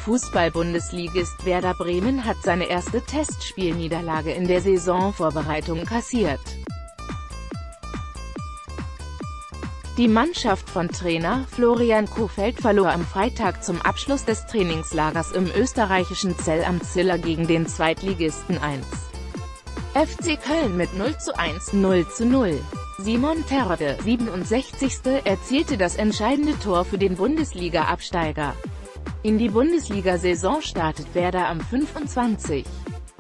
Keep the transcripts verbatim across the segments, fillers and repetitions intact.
Fußball-Bundesligist Werder Bremen hat seine erste Testspielniederlage in der Saisonvorbereitung kassiert. Die Mannschaft von Trainer Florian Kohfeldt verlor am Freitag zum Abschluss des Trainingslagers im österreichischen Zell am Ziller gegen den Zweitligisten eins F C Köln mit null zu eins, null zu null. Simon Terodde, siebenundsechzigster erzielte das entscheidende Tor für den Bundesliga-Absteiger. In die Bundesliga-Saison startet Werder am fünfundzwanzigsten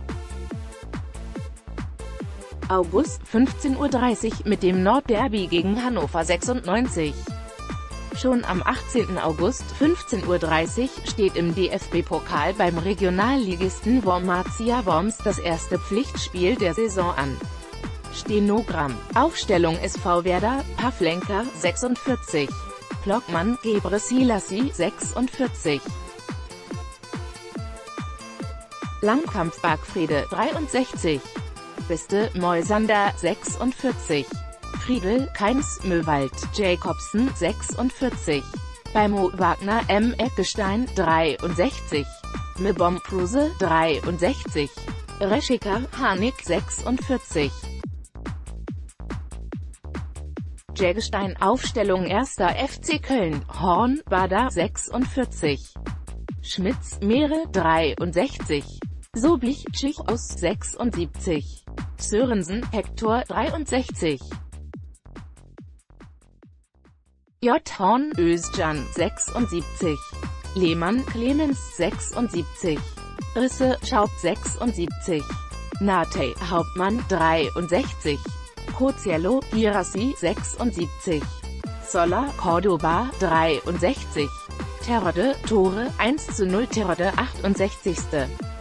August, fünfzehn Uhr dreißig, mit dem Nordderby gegen Hannover sechsundneunzig. Schon am achtzehnten August, fünfzehn Uhr dreißig, steht im D F B-Pokal beim Regionalligisten Wormatia Worms das erste Pflichtspiel der Saison an. Stenogramm: Aufstellung S V Werder: Pavlenka, sechsundvierzig, Plockmann, Gebre-Selassie, sechsundvierzig, Langkampf Bargfrede, dreiundsechzig, Beste, Moisander, sechsundvierzig, Friedel, Keins, Möwald, Jacobsen, sechsundvierzig, Beimo Wagner, M. Eckestein, dreiundsechzig, Mebom Kruse, dreiundsechzig, Reschika, Harnik, sechsundvierzig. Jägerstein: Aufstellung erster F C Köln: Horn, Bader, sechsundvierzig, Schmitz, Mehre, dreiundsechzig, Sobich, Tschichos, sechsundsiebzig, Sörensen, Hector, dreiundsechzig, J. Horn, Özcan, sechsundsiebzig, Lehmann, Clemens, sechsundsiebzig, Risse, Schaub, sechsundsiebzig, Nate, Hauptmann, dreiundsechzig, Coziello, Girassi, sechsundsiebzig, Zoller, Cordoba, dreiundsechzig, Terodde, Tore, eins zu null Terodde, achtundsechzigster